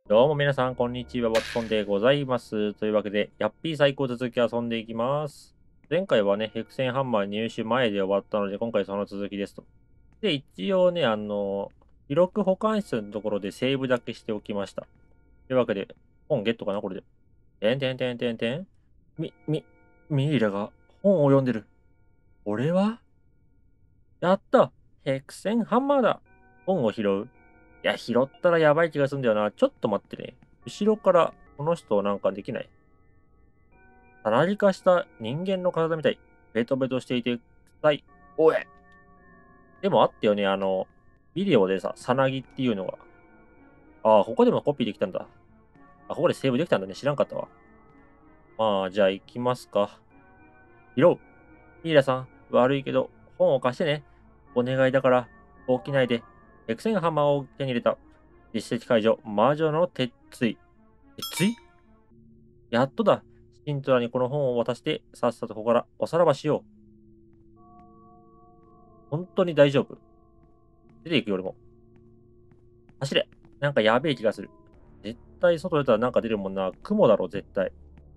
どうも皆さん、こんにちは。ワトソンでございます。というわけで、ヤッピー最高続き遊んでいきます。前回はね、ヘクセンハンマー入手前で終わったので、今回その続きですと。で、一応ね、記録保管室のところでセーブだけしておきました。というわけで、本ゲットかなこれで。てんてんてんてんてん。ミイラが本を読んでる。俺はやったヘクセンハンマーだ本を拾う。いや、拾ったらやばい気がするんだよな。ちょっと待ってね。後ろからこの人なんかできない。さなぎ化した人間の体みたい。ベトベトしていてください。おい。でもあったよね、ビデオでさ、さなぎっていうのが。ああ、ここでもコピーできたんだ。あ、ここでセーブできたんだね。知らんかったわ。まあ、じゃあ行きますか。拾う。ミイラさん、悪いけど、本を貸してね。お願いだから、起きないで。エクセンハンマーを手に入れた。実績解除、魔女の鉄槌。鉄槌やっとだ。シントラにこの本を渡して、さっさとここからおさらばしよう。本当に大丈夫出ていくよ、俺も。走れ。なんかやべえ気がする。絶対外出たらなんか出るもんな。雲だろ、絶対。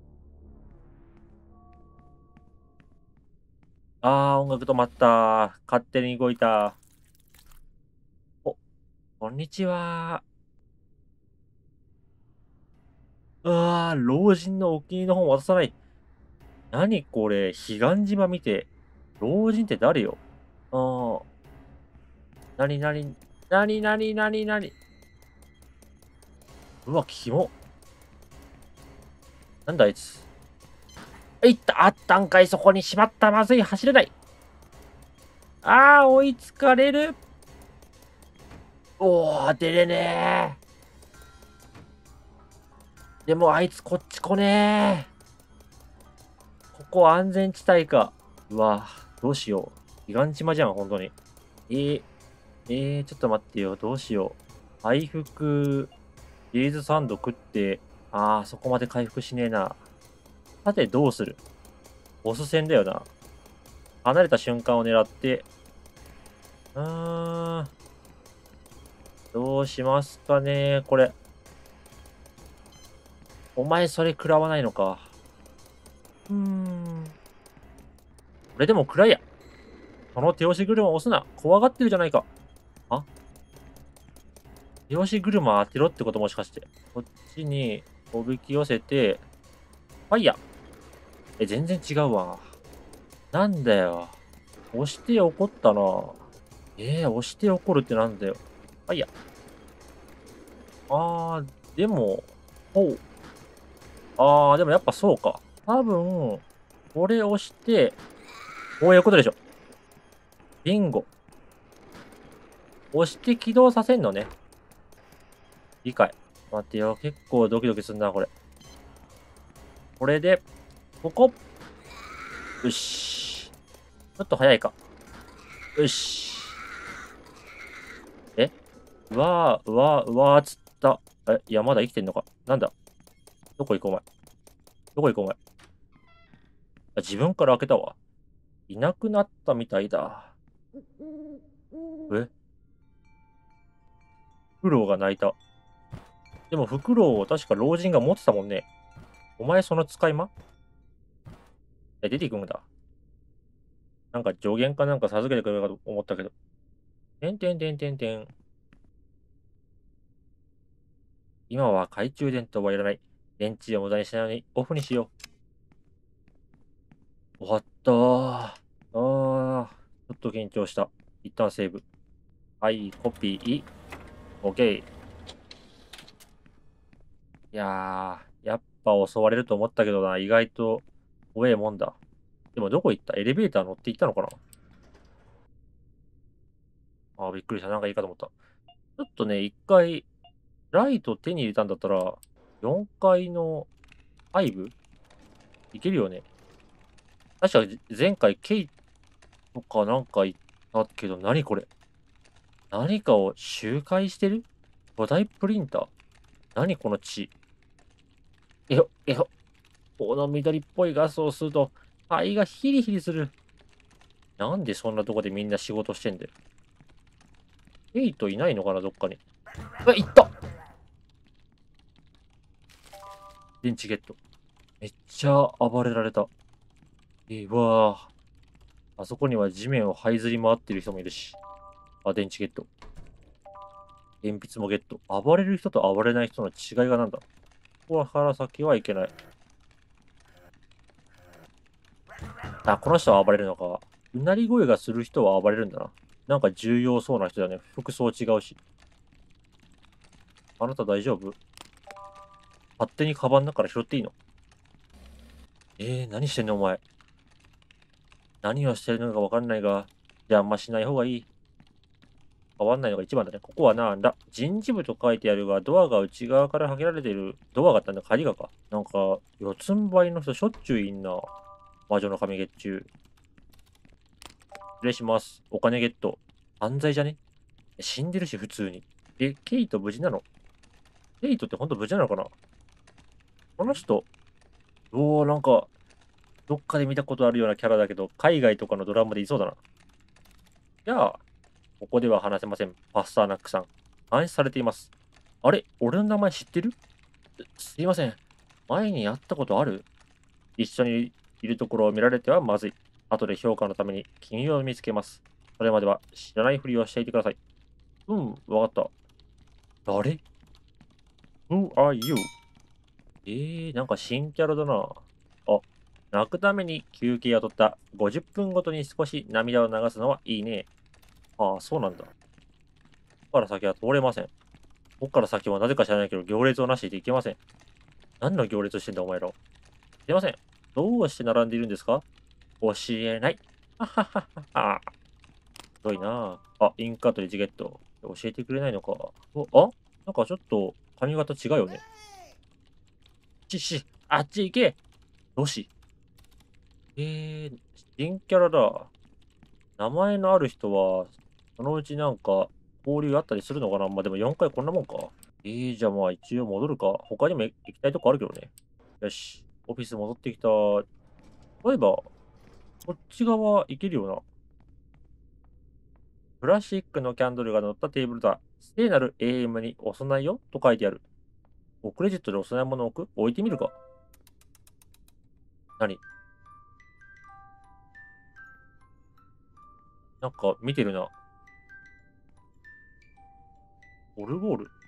音楽止まった。勝手に動いた。お、こんにちは。老人のお気に入りの本渡さない。何これ、彼岸島見て。老人って誰よあー、なになに、なになになになに。うわ、キモ。なんだあいつ。いった、あったんかい、そこにしまった、まずい、走れない。追いつかれる。おー、出れねー。でもあいつこっち来ねー。ここ安全地帯か。うわ、どうしよう。彼岸島じゃん、本当に。ちょっと待ってよ、どうしよう。回復、チーズサンド食って、そこまで回復しねえな。さて、どうするボス戦だよな。離れた瞬間を狙って、うーん、どうしますかね、これ。お前それ食らわないのか。うーん。これでも食らえや。その手押し車を押すな。怖がってるじゃないか。あ手押し車当てろってこともしかして。こっちにおびき寄せて、ファイヤー。全然違うわ。なんだよ。押して怒ったな。押して怒るってなんだよ。ファイヤー。でも、ほう。でもやっぱそうか。多分、これ押して、こういうことでしょ。ビンゴ。押して起動させんのね。理解。待ってよ。結構ドキドキすんな、これ。これで、ここ。よし。ちょっと早いか。よし。えうわー、つった。いや、まだ生きてんのか。なんだどこ行こう、お前。どこ行こう、お前。自分から開けたわ。いなくなったみたいだ。えフクロウが泣いた。でもフクロウを確か老人が持ってたもんね。お前その使い魔出ていくんだ。なんか助言かなんか授けてくれるかと思ったけど。てんてんてんてんてん。今は懐中電灯はいらない。電池を無駄にしないようにオフにしよう。終わったー。ちょっと緊張した。一旦セーブ。はい、コピー。OK。いややっぱ襲われると思ったけどな、意外と怖えもんだ。でもどこ行ったエレベーター乗って行ったのかなびっくりした。なんかいいかと思った。ちょっとね、一回、ライト手に入れたんだったら、4階の5いけるよね。確か前回ケイとかなんか言ったけど、何これ何かを周回してる巨大プリンター何この血この緑っぽいガスを吸うと、肺がヒリヒリする。なんでそんなとこでみんな仕事してんだよ。ケイトいないのかなどっかに。行った電池ゲット。めっちゃ暴れられた。うわぁ。あそこには地面を這いずり回ってる人もいるし。あ、電池ゲット。鉛筆もゲット。暴れる人と暴れない人の違いがなんだ。ここから先はいけない。あ、この人は暴れるのか。うなり声がする人は暴れるんだな。なんか重要そうな人だね。服装違うし。あなた大丈夫？勝手にカバンの中から拾っていいの？何してんのお前。何をしてるのかわかんないが、じゃああんましない方がいい。変わんないのが一番だね。ここはなんだ。人事部と書いてあるが、ドアが内側から開けられている。ドアがあったんだ。鍵がか。なんか、四つん這いの人しょっちゅういんな。魔女の神月中。失礼します。お金ゲット。犯罪じゃね？死んでるし、普通に。ケイト無事なの？ケイトってほんと無事なのかな？この人、なんか、どっかで見たことあるようなキャラだけど、海外とかのドラマでいそうだな。じゃあ、ここでは話せません。パスターナックさん。監視されています。あれ俺の名前知ってる？すいません。前に会ったことある？一緒にいるところを見られてはまずい。後で評価のために君を見つけます。それまでは知らないふりをしていてください。うん、わかった。誰？ Who are you? なんか新キャラだな。あ、泣くために休憩を取った50分ごとに少し涙を流すのはいいね。ああ、そうなんだ。ここから先は通れません。ここから先はなぜか知らないけど行列をなしでいけません。何の行列してんだお前ら。すいません。どうして並んでいるんですか？教えない。はははは。すごいなあ。インカートリッジゲット。教えてくれないのか。なんかちょっと髪型違うよね。あっち行け。よし。新キャラだ。名前のある人は、そのうちなんか、交流あったりするのかな。まあ、でも4回こんなもんか。じゃあまあ一応戻るか。他にも行きたいとこあるけどね。よし。オフィス戻ってきた。例えば、こっち側行けるよな。プラスチックのキャンドルが乗ったテーブルだ。聖なる AM にお供えよと書いてある。クレジットでお供え物を置いてみるか。何？なんか見てるな。オルゴール。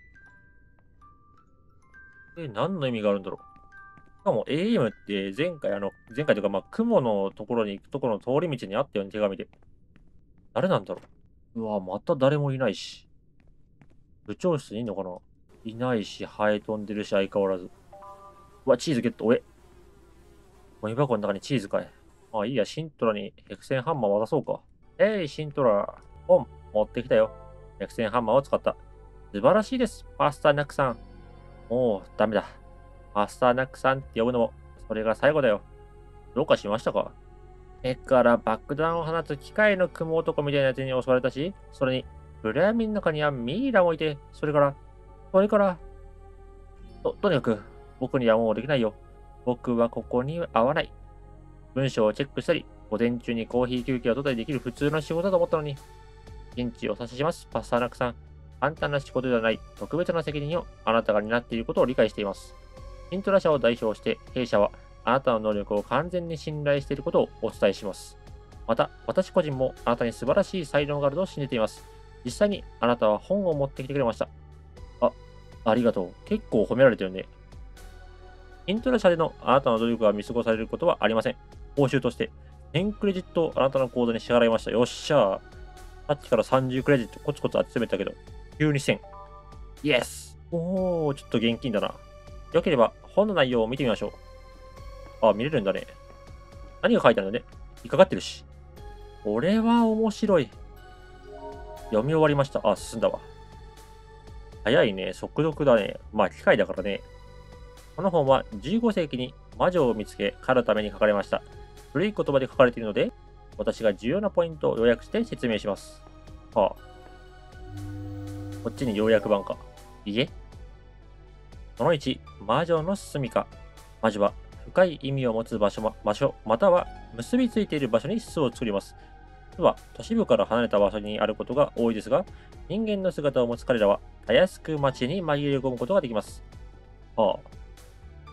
何の意味があるんだろう。しかも AM って前回というかまあ雲のところに行くところの通り道にあったよね、手紙で。誰なんだろう。うわ、また誰もいないし。部長室にいんのかな？いないし、ハエ飛んでるし、相変わらず。うわ、チーズゲット。ゴミ箱の中にチーズかい。まあいいや、シントラにヘクセンハンマー渡そうか。シントラ。本、持ってきたよ。ヘクセンハンマーを使った。素晴らしいです、パスターナックさん。もう、ダメだ。パスターナックさんって呼ぶのも、それが最後だよ。どうかしましたか？目から爆弾を放つ機械の雲男みたいなやつに襲われたし、それに、暗闇の中にはミイラもいて、それから、とにかく、僕にはもうできないよ。僕はここに合わない。文章をチェックしたり、午前中にコーヒー休憩を取ったりできる普通の仕事だと思ったのに、現地を差しします、パスターナックさん。簡単な仕事ではない特別な責任をあなたが担っていることを理解しています。イントラ社を代表して、弊社はあなたの能力を完全に信頼していることをお伝えします。また、私個人もあなたに素晴らしい才能があると信じています。実際にあなたは本を持ってきてくれました。あ、ありがとう。結構褒められてるね。イントラ社でのあなたの努力が見過ごされることはありません。報酬として、1000クレジットをあなたの口座に支払いました。よっしゃー。さっきから30クレジットコツコツ集めたけど、急に1000。イエス。ちょっと現金だな。よければ本の内容を見てみましょう。見れるんだね。何が書いてあるんだね。引っかかってるし。これは面白い。読み終わりました。進んだわ。早いね。速読だね。まあ、機械だからね。この本は15世紀に魔女を見つけ、狩るために書かれました。古い言葉で書かれているので、私が重要なポイントを要約して説明します。こっちに要約版か。いえ。その1、魔女の住処。魔女は深い意味を持つ場所、または結びついている場所に巣を作ります。巣は都市部から離れた場所にあることが多いですが、人間の姿を持つ彼らは、たやすく街に紛れ込むことができます。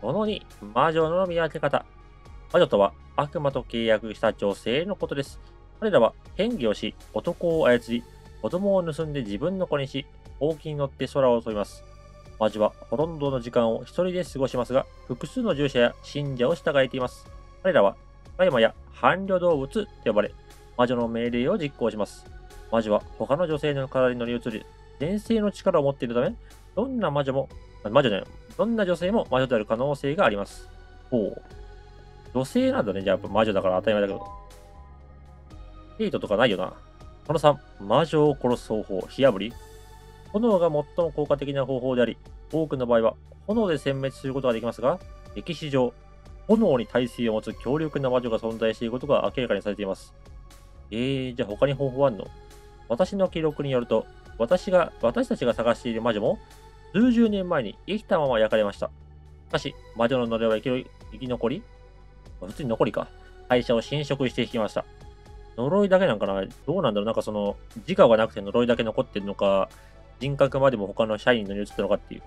その2、魔女の見分け方。魔女とは悪魔と契約した女性のことです。彼らは変化をし、男を操り、子供を盗んで自分の子にし、ほうきに乗って空を飛びます。魔女はほとんどの時間を一人で過ごしますが、複数の従者や信者を従えています。彼らは、大魔や伴侶動物と呼ばれ、魔女の命令を実行します。魔女は他の女性の体に乗り移り、転生の力を持っているため、どんな魔女も、魔女じゃない、どんな女性も魔女である可能性があります。ほう。女性なんだね。じゃあやっぱ魔女だから当たり前だけど。ヘイトとかないよな。この3、魔女を殺す方法、火炙り。炎が最も効果的な方法であり、多くの場合は炎で殲滅することができますが、歴史上、炎に耐性を持つ強力な魔女が存在していることが明らかにされています。じゃあ他に方法あんの？私の記録によると、私たちが探している魔女も、数十年前に生きたまま焼かれました。しかし、魔女の呪いは生き残り、普通に残りか。会社を侵食していきました。呪いだけなんかな？どうなんだろう？なんかその、自我がなくて呪いだけ残ってるのか、人格までも他の社員のに移ったのかっていう。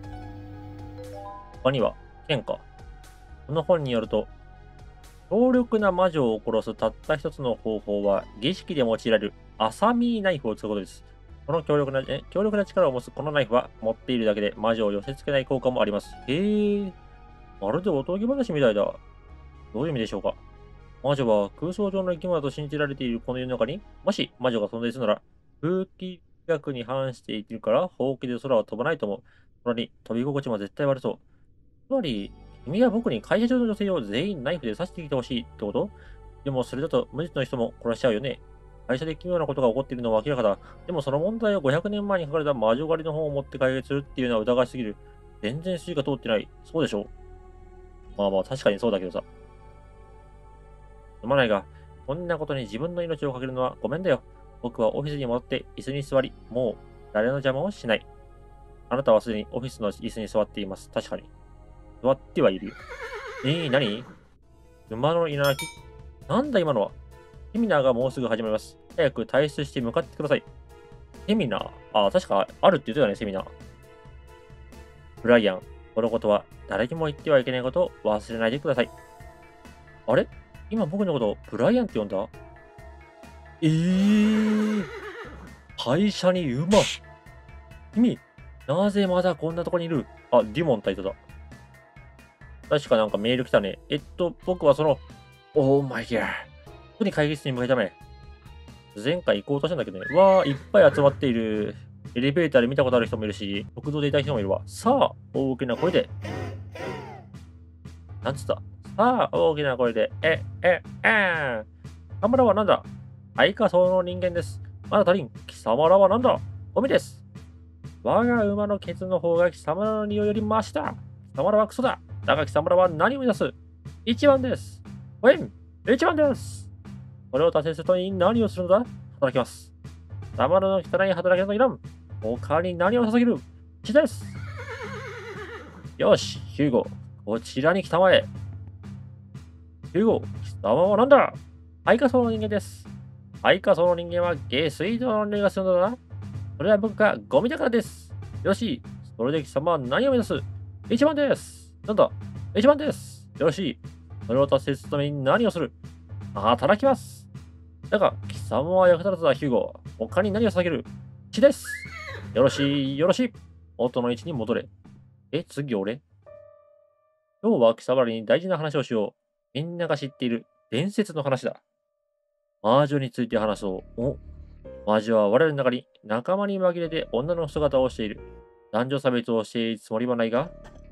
他には、剣か。この本によると、強力な魔女を殺すたった一つの方法は、儀式で用いられるアサミーナイフを使うことです。この強力な力を持つこのナイフは、持っているだけで魔女を寄せ付けない効果もあります。へえ、まるでおとぎ話みたいだ。どういう意味でしょうか？魔女は空想上の生き物だと信じられているこの世の中に、もし魔女が存在するなら、空気学に反しているから、ほうきで空は飛ばないと思う。それに、飛び心地も絶対悪そう。つまり、君は僕に会社中の女性を全員ナイフで刺してきてほしいってこと？でもそれだと無実の人も殺しちゃうよね。会社で奇妙なことが起こっているのは明らかだ。でもその問題を500年前に書かれた魔女狩りの本を持って解決するっていうのは疑いすぎる。全然筋が通ってない。そうでしょう。まあまあ確かにそうだけどさ。すまないが、こんなことに自分の命をかけるのはごめんだよ。僕はオフィスに戻って椅子に座り、もう誰の邪魔をしない。あなたはすでにオフィスの椅子に座っています。確かに。座ってはいるよ。何？馬の稲垣？なんだ今のは。セミナーがもうすぐ始まります。早く退出して向かってください。セミナー？確かあるって言ってたね、セミナー。ブライアン、このことは誰にも言ってはいけないことを忘れないでください。あれ？今僕のことをブライアンって呼んだ？会社に馬。君、なぜまだこんなとこにいる？デュモンタイトだ。確かなんかメール来たね。僕はその、オーマイギャー。ここに会議室に向かうため、前回行こうとしたんだけどね。いっぱい集まっている。エレベーターで見たことある人もいるし、国道でいた人もいるわ。さあ、大きな声で。なんつった？さあ、大きな声で。貴様らはなんだ？相下層の人間です。まだ足りん。貴様らはなんだ？ゴミです。我が馬のケツの方が貴様らの匂いよりマシだ。貴様らはクソだ。だが貴様らは何を目指す？一番です。一番です。これを達成するために何をするのだ？働きます。貴様らの汚い働きなどいらん。他に何を捧げる？血です。よし、ヒューゴ、こちらに来たまえ。ヒューゴ、貴様は何だ？相下層の人間です。相下層の人間は下水道の匂いがするのだな。それは僕がゴミだからです。よろしい。それで貴様は何を目指す？一番です。なんだ？一番です。よろしい。それを達成するために何をする？働きます。だが、貴様は役立たずだ、ヒューゴ。他に何を捧げる？血です。よろしい、よろしい。元の位置に戻れ。次俺？今日は貴様らに大事な話をしよう。みんなが知っている伝説の話だ。魔女について話そう。魔女は我らの中に仲間に紛れて女の姿をしている。男女差別をしているつもりはないが、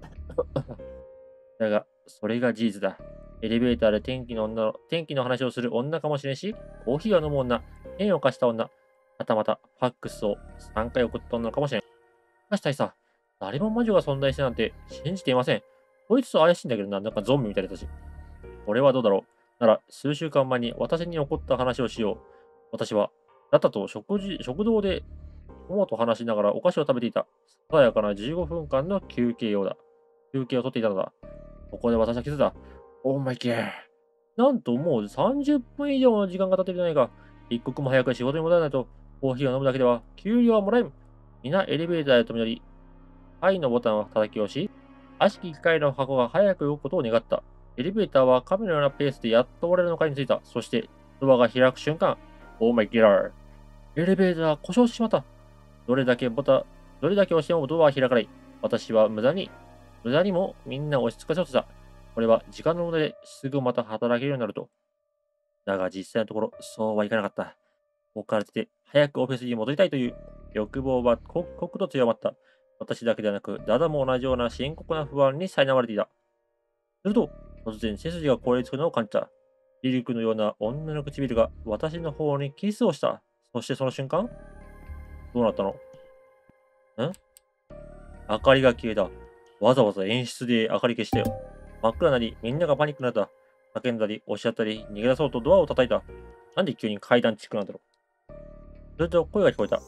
だが、それが事実だ。エレベーターで天気の話をする女かもしれんし、コーヒーを飲む女、ペンを貸した女、はたまたファックスを3回送った女かもしれん。しかし大佐、誰も魔女が存在してなんて信じていません。こいつ怪しいんだけどな、なんかゾンビみたいだし。これはどうだろう。なら、数週間前に私に起こった話をしよう。私は、あなたと食堂で友と話しながらお菓子を食べていた。ささやかな15分間の休憩用だ。休憩をとっていたのだ。ここで私は気づいた。オーマイケー。なんともう30分以上の時間が経っているじゃないか。一刻も早く仕事に戻らないと、コーヒーを飲むだけでは給料はもらえん。皆エレベーターへ飛び乗り、はいのボタンを叩き押し、 悪しき機械の箱が早く動くことを願った。エレベーターは亀のようなペースでやっと俺の階に着いた。そして、ドアが開く瞬間、オーマイギラー。エレベーターが故障してしまった。どれだけ押してもドアは開かない。私は無駄にもみんなを押しつかせようとした。これは時間の問題ですぐまた働けるようになると。だが実際のところ、そうはいかなかった。ここから出て、早くオフィスに戻りたいという欲望は刻々と強まった。私だけではなく、ダダも同じような深刻な不安に苛まれていた。すると、突然背筋が凍りつくのを感じた。リリクのような女の唇が私の方にキスをした。そしてその瞬間、どうなったの？明かりが消えた。わざわざ演出で明かり消したよ。真っ暗になり、みんながパニックになった。叫んだり、押し合ったり、逃げ出そうとドアを叩いた。なんで急に階段チックなんだろう。すると声が聞こえた。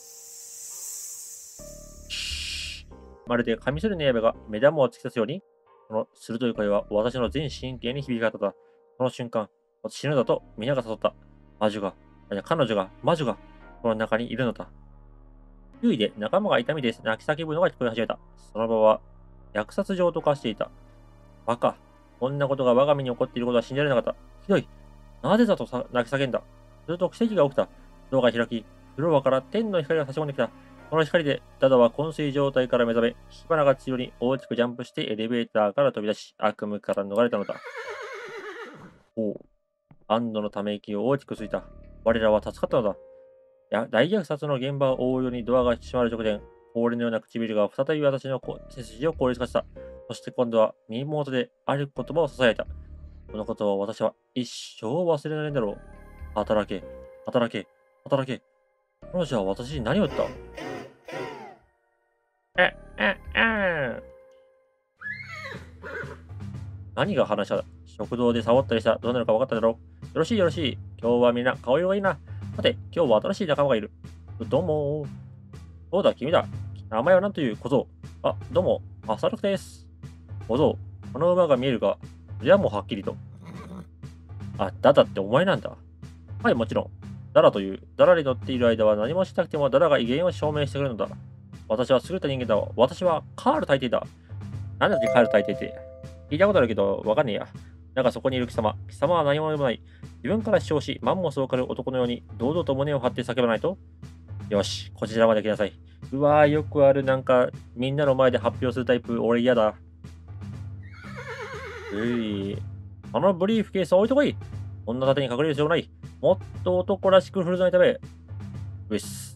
まるでカミソリの刃が目玉を突き刺すように、その鋭い声は私の全神経に響き渡った。その瞬間、死ぬだと皆が誘った。彼女が、魔女が、この中にいるのだ。周囲で仲間が痛みで泣き叫ぶのが聞こえ始めた。その場は虐殺場と化していた。バカ。こんなことが我が身に起こっていることは信じられなかった。ひどい。なぜだと泣き叫んだ。すると奇跡が起きた。ドアが開き、フロアから天の光が差し込んできた。この光で、ダダは昏睡状態から目覚め、火花が強に大きくジャンプしてエレベーターから飛び出し、悪夢から逃れたのだ。おう。安堵のため息を大きくついた。我らは助かったのだ。大虐殺の現場を覆うようにドアが閉まる直前、氷のような唇が再び私の背筋を凍りつかせた。そして今度は耳元である言葉を囁いた。このことを私は一生忘れないんだろう。働け、働け、働け。彼女は私に何を言った？え、え、え何が話した食堂でサボったりした。どうなるか分かっただろう。よろしいよろしい。今日はみんな顔色がいいな。さて、今日は新しい仲間がいる。どうも。そうだ、君だ。名前は何という小僧。あ、どうも、浅野です。小僧、この馬が見えるが、それはもうはっきりと。あ、ダダってお前なんだ。はい、もちろん。ダラという、ダラに乗っている間は何もしなくてもダラが威厳を証明してくれるのだ。私は優れた人間だわ。私はカール大帝だ。なんだっけ、カール大帝って。聞いたことあるけど、わかんねえや。なんかそこにいる貴様。貴様は何者でもない。自分から主張し、マンモスを狩る男のように、堂々と胸を張って叫ばないと。よし、こちらまで来なさい。うわー、よくある、なんか、みんなの前で発表するタイプ、俺嫌だ。あのブリーフケース置いてこい。こんな盾に隠れる必要ない。もっと男らしく振る舞いため。うっす。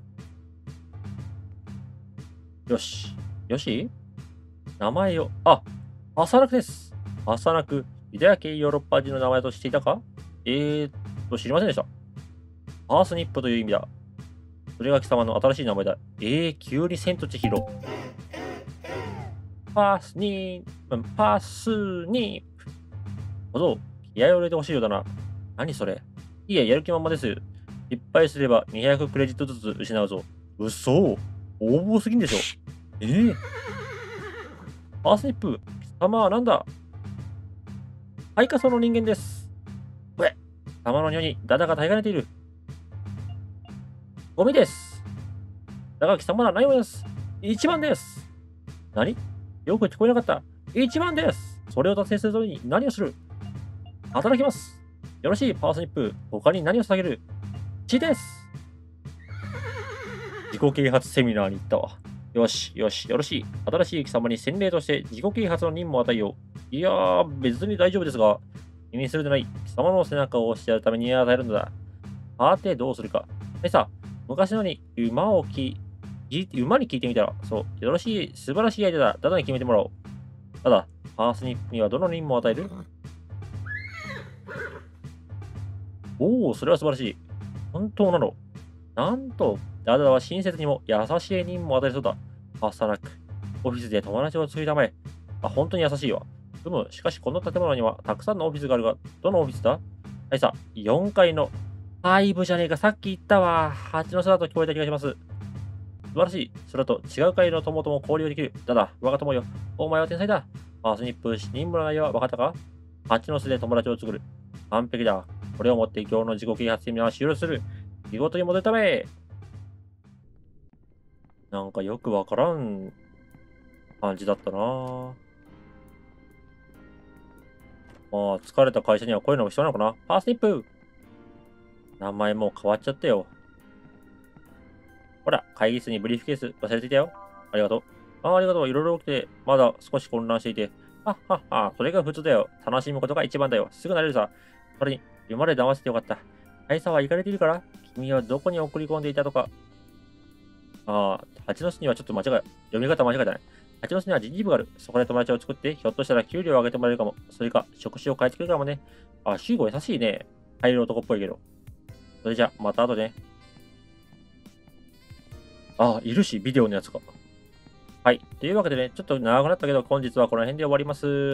よし。よし名前を、アサナクです。アサナク、ユダヤ系ヨーロッパ人の名前としていたか？知りませんでした。パースニップという意味だ。それが貴様の新しい名前だ。急に千と千尋。パースニップ。小僧、気合を入れてほしいようだな。何それ？いや、やる気満々です。失敗すれば200クレジットずつ失うぞ。嘘？応募すぎんでしょ。パースニップ、貴様はなんだ？配下層の人間です。これ、貴様の匂いにダダが耐えかねている。ゴミです。だが貴様は何をです。1番です。何？よく聞こえなかった。1番です。それを達成するために何をする？働きます。よろしい、パースニップ。他に何を捧げる？血です。自己啓発セミナーに行ったわ。よし、よし、よろしい。新しい貴様に洗礼として自己啓発の任務を与えよう。いやー、別に大丈夫ですが、気にするでない。貴様の背中を押してやるために与えるのだ。さて、どうするか。さ、昔のに馬に聞いてみたら、そう、よろしい、素晴らしいアイデアだ。ダダに決めてもらおう。ただ、パースニップにはどの任務を与える？おお、それは素晴らしい。本当なの。なんと、ダダは親切にも優しい任務を与えそうだ。パスタナック。オフィスで友達を作りたまえ。本当に優しいわ。しかしこの建物にはたくさんのオフィスがあるが、どのオフィスだ？4階の。5じゃねえか、さっき言ったわ。蜂の巣だと聞こえた気がします。素晴らしい。それと違う階の友とも交流できる。だ、我が友よ。お前は天才だ。パースニップ、任務の内容は分かったか？蜂の巣で友達を作る。完璧だ。これをもって今日の自己啓発セミナーは終了する。仕事に戻るため。なんかよくわからん感じだったなぁ。 もう疲れた会社にはこういうのも必要なのかな。パースニップ。名前もう変わっちゃったよ。ほら、会議室にブリーフケース忘れていたよ。ありがとう。ありがとう。いろいろ起きて、まだ少し混乱していて。はっはっは、それが普通だよ。楽しむことが一番だよ。すぐ慣れるさ。それに、今まで騙せてよかった。大佐は行かれているから君はどこに送り込んでいたとか。蜂の巣にはちょっと読み方間違えたね。蜂の巣には人事部がある。そこで友達を作って、ひょっとしたら給料を上げてもらえるかも。それか、職種を変えてくれるかもね。シュウゴ優しいね。入る男っぽいけど。それじゃ、また後でね。いるし、ビデオのやつが。はい。というわけでね、ちょっと長くなったけど、本日はこの辺で終わります。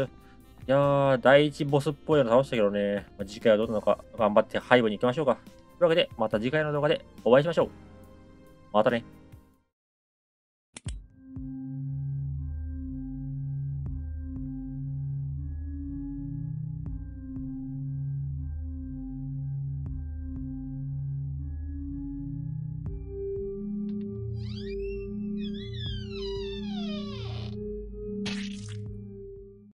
いやー、第一ボスっぽいの倒したけどね、次回はどうなのか頑張って背後に行きましょうか。というわけで、また次回の動画でお会いしましょう。またね。